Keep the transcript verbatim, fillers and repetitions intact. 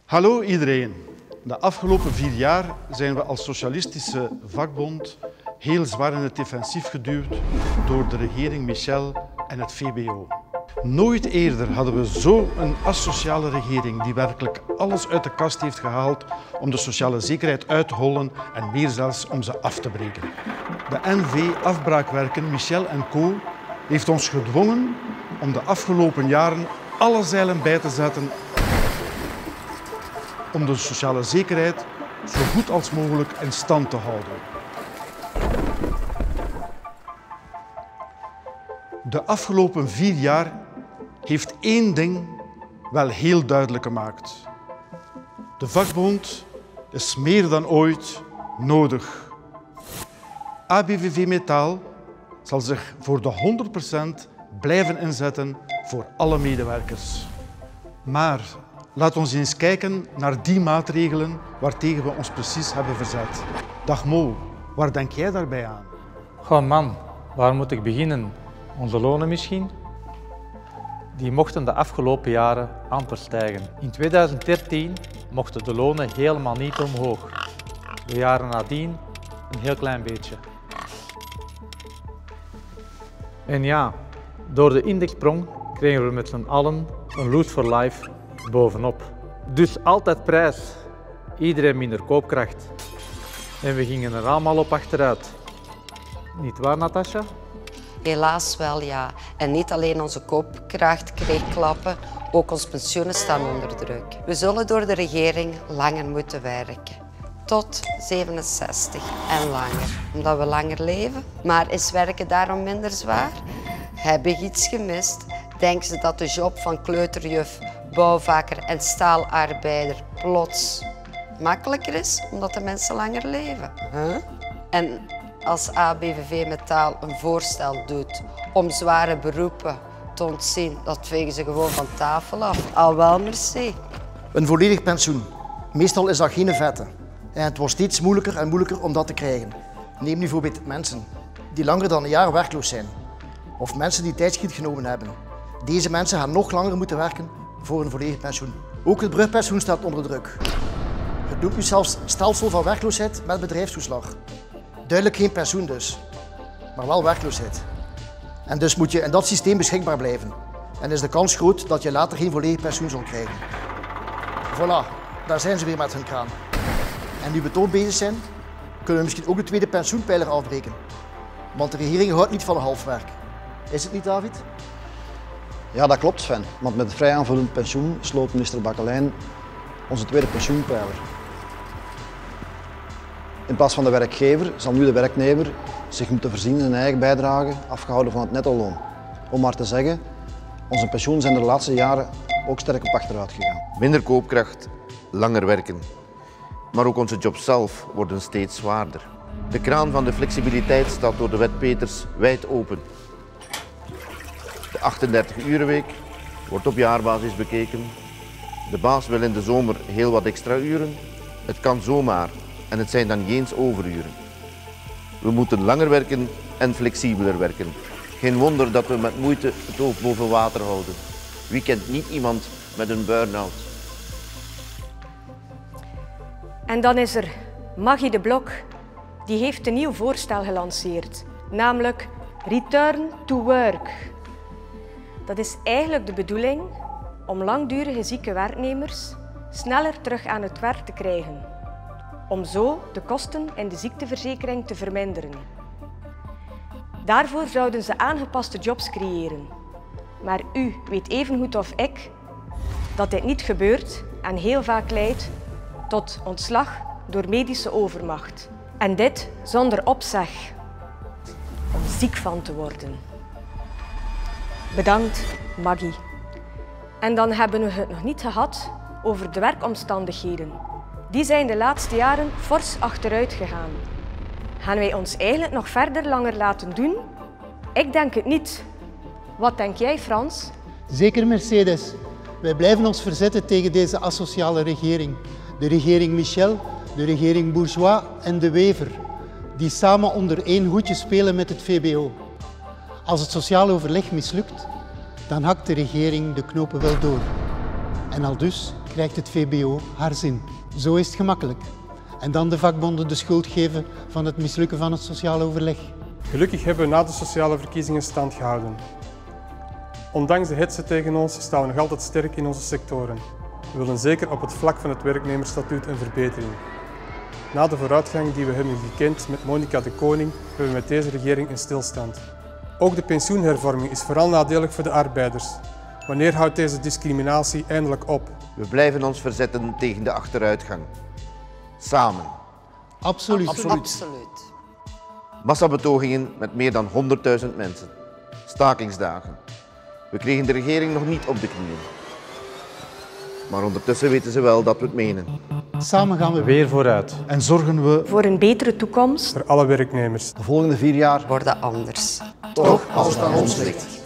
Hallo iedereen. De afgelopen vier jaar zijn we als socialistische vakbond heel zwaar in het defensief geduwd door de regering Michel en het V B O. Nooit eerder hadden we zo'n asociale regering die werkelijk alles uit de kast heeft gehaald om de sociale zekerheid uit te hollen en meer zelfs om ze af te breken. De N V-afbraakwerken Michel en Co heeft ons gedwongen om de afgelopen jaren alle zeilen bij te zetten om de sociale zekerheid zo goed als mogelijk in stand te houden. De afgelopen vier jaar heeft één ding wel heel duidelijk gemaakt. De vakbond is meer dan ooit nodig. A B V V Metaal zal zich voor de honderd procent blijven inzetten voor alle medewerkers. Maar laat ons eens kijken naar die maatregelen waartegen we ons precies hebben verzet. Dag Mo, waar denk jij daarbij aan? Goh man, waar moet ik beginnen? Onze lonen misschien? Die mochten de afgelopen jaren amper stijgen. In tweeduizend dertien mochten de lonen helemaal niet omhoog. De jaren nadien een heel klein beetje. En ja, door de indexsprong kregen we met z'n allen een loose for life bovenop. Dus altijd prijs, iedereen minder koopkracht. En we gingen er allemaal op achteruit. Niet waar, Natasja? Helaas wel, ja. En niet alleen onze koopkracht kreeg klappen, ook onze pensioenen staan onder druk. We zullen door de regering langer moeten werken. Tot zevenenzestig en langer. Omdat we langer leven. Maar is werken daarom minder zwaar? Heb ik iets gemist? Denken ze dat de job van kleuterjuf, bouwvakker en staalarbeider plots makkelijker is omdat de mensen langer leven? Huh? En als A B V V Metaal een voorstel doet om zware beroepen te ontzien, dat vegen ze gewoon van tafel af. Al wel, merci. Een volledig pensioen. Meestal is dat geen vette. En het wordt steeds moeilijker en moeilijker om dat te krijgen. Neem nu bijvoorbeeld mensen die langer dan een jaar werkloos zijn. Of mensen die tijdschiet genomen hebben. Deze mensen gaan nog langer moeten werken voor een volledig pensioen. Ook het brugpensioen staat onder druk. Het noemt nu zelfs stelsel van werkloosheid met bedrijfstoeslag. Duidelijk geen pensioen dus, maar wel werkloosheid. En dus moet je in dat systeem beschikbaar blijven. En is de kans groot dat je later geen volledig pensioen zult krijgen. Voilà, daar zijn ze weer met hun kraan. En nu we toch bezig zijn, kunnen we misschien ook de tweede pensioenpijler afbreken. Want de regering houdt niet van een half werk. Is het niet, David? Ja, dat klopt, Sven. Want met het vrij aanvullend pensioen sloot minister Bakelijn onze tweede pensioenpijler. In plaats van de werkgever zal nu de werknemer zich moeten voorzien in een eigen bijdrage, afgehouden van het netto-loon. Om maar te zeggen, onze pensioenen zijn er de laatste jaren ook sterk op achteruit gegaan. Minder koopkracht, langer werken. Maar ook onze jobs zelf worden steeds zwaarder. De kraan van de flexibiliteit staat door de wet Peters wijd open. De achtendertig-urenweek wordt op jaarbasis bekeken. De baas wil in de zomer heel wat extra uren. Het kan zomaar en het zijn dan niet eens overuren. We moeten langer werken en flexibeler werken. Geen wonder dat we met moeite het hoofd boven water houden. Wie kent niet iemand met een burn-out? En dan is er Maggie de Blok. Die heeft een nieuw voorstel gelanceerd, namelijk Return to Work. Dat is eigenlijk de bedoeling om langdurige zieke werknemers sneller terug aan het werk te krijgen. Om zo de kosten en de ziekteverzekering te verminderen. Daarvoor zouden ze aangepaste jobs creëren. Maar u weet evengoed als ik dat dit niet gebeurt en heel vaak leidt tot ontslag door medische overmacht. En dit zonder opzeg, om ziek van te worden. Bedankt, Maggie. En dan hebben we het nog niet gehad over de werkomstandigheden. Die zijn de laatste jaren fors achteruit gegaan. Gaan wij ons eigenlijk nog verder langer laten doen? Ik denk het niet. Wat denk jij, Frans? Zeker, Mercedes. Wij blijven ons verzetten tegen deze asociale regering. De regering Michel, de regering Bourgeois en de Wever, die samen onder één hoedje spelen met het V B O. Als het sociaal overleg mislukt, dan hakt de regering de knopen wel door. En aldus krijgt het V B O haar zin. Zo is het gemakkelijk. En dan de vakbonden de schuld geven van het mislukken van het sociaal overleg. Gelukkig hebben we na de sociale verkiezingen stand gehouden. Ondanks de hetze tegen ons staan we nog altijd sterk in onze sectoren. We willen zeker op het vlak van het werknemersstatuut een verbetering. Na de vooruitgang die we hebben gekend met Monica de Koning, hebben we met deze regering een stilstand. Ook de pensioenhervorming is vooral nadelig voor de arbeiders. Wanneer houdt deze discriminatie eindelijk op? We blijven ons verzetten tegen de achteruitgang. Samen. Absoluut. Absoluut. Absoluut. Massabetogingen met meer dan honderdduizend mensen. Stakingsdagen. We kregen de regering nog niet op de knieën. Maar ondertussen weten ze wel dat we het menen. Samen gaan we Weer vooruit. En zorgen we Voor een betere toekomst Voor alle werknemers. De volgende vier jaar worden anders. toch als het aan ons ligt.